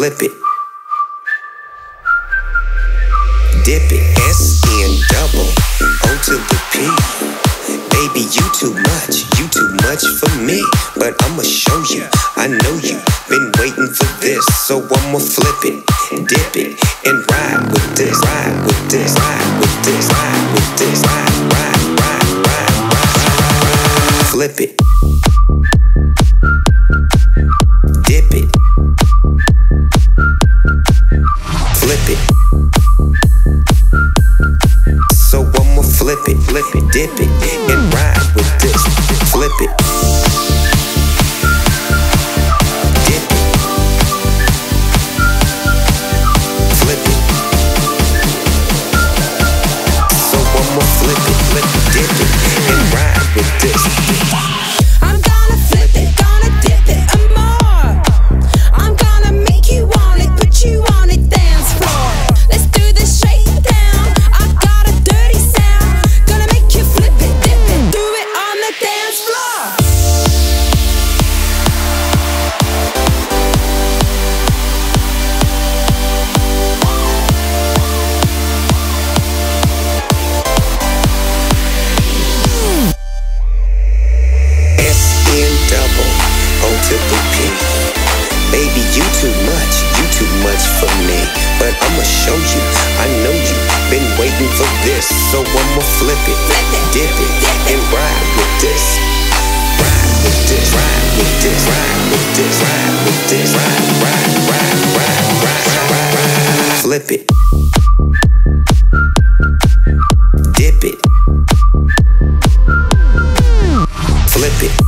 flip it, dip it, S-N double, O to the P. Baby, you too much for me. But I'ma show you, I know you been waiting for this. So I'ma flip it, dip it, and ride with this, ride with this, ride with this, ride with this, ride, flip it, dip it, flip it. So I'ma flip it, dip it, and ride with this. Flip it, dip it, flip it. So I'ma flip it, dip it, and ride with this. I'm gonna flip it, gonna dip it and more. I'm gonna make you want it, put you on it, dance floor. Let's do this shakedown. I got a dirty sound. Gonna make you flip it, dip it, do it on the dance floor. S-N double, O to the P. Baby, you too much for me. But I'ma show you, I know you been waiting for this. So I'ma flip it, dip it, and ride with this. Ride with this, ride with this, ride with this, ride with this, ride, flip it, dip it, flip it.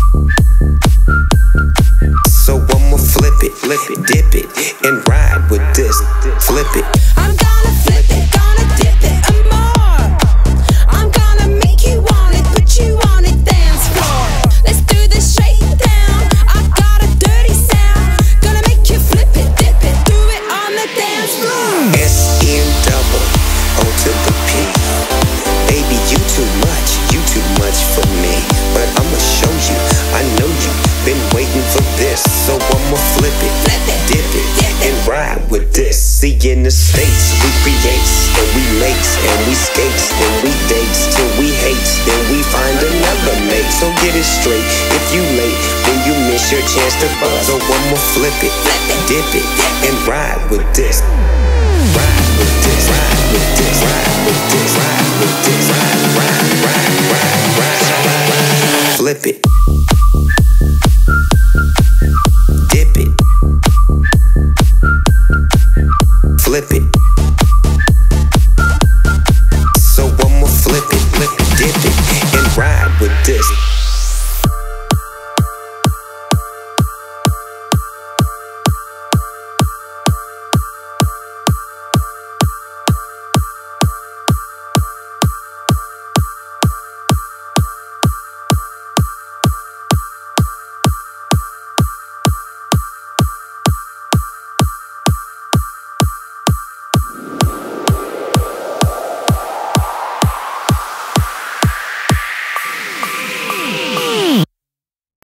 So I'ma flip it, dip it, and ride with this. Flip it, I'm gonna flip it, gonna dip it and more. I'm gonna make you want it, put you on it, dance floor. Let's do this shakedown. I got a dirty sound. Gonna make you flip it, dip it, do it on the dance floor. S-N double, O to the P. Baby, you too much for me. But I'ma show you, I know you been waiting for this. So I'ma flip it, dip it, and ride with this. See, in the States, we create, and we makes, and we skates, and we dates, till we hates, then we find another mate. So get it straight, if you late, then you miss your chance to buzz. So I'ma flip it, dip it, and ride with this. Ride with this, ride with this, ride with this, ride with this, ride, flip it.